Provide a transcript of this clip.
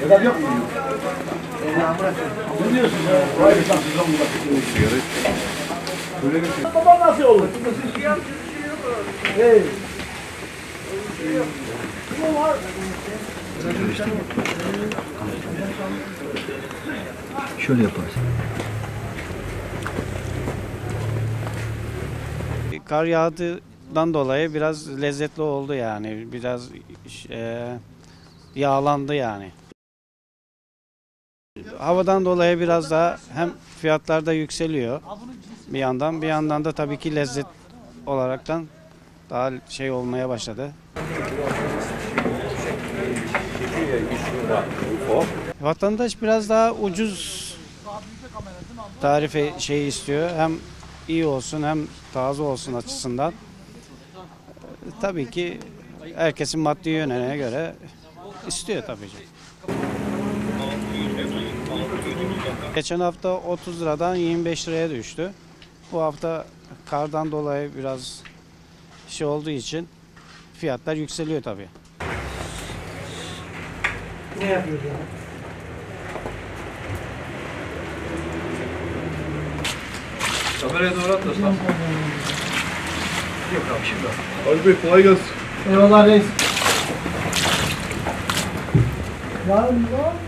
Vedat yok mu? Ne diyorsun sen? Vay be sen sizden mi bakıyorsun? Babam nasıl olur? Hey. Şöyle yaparız. Kar yağdığından dolayı biraz lezzetli oldu yani. Biraz yağlandı yani. Havadan dolayı biraz daha hem fiyatlar da yükseliyor bir yandan da tabii ki lezzet olaraktan daha şey olmaya başladı. Vatandaş biraz daha ucuz tarife şey istiyor. Hem iyi olsun hem taze olsun açısından. Tabii ki herkesin maddi yönüne göre istiyor tabii ki. Geçen hafta 30 liradan 25 liraya düştü. Bu hafta kardan dolayı biraz şey olduğu için fiyatlar yükseliyor tabii. Ne yapıyoruz yani? Kameraya doğru at da sen. Yok abi şimdi. Ali Bey kolay gelsin. Eyvallah reis. Lan.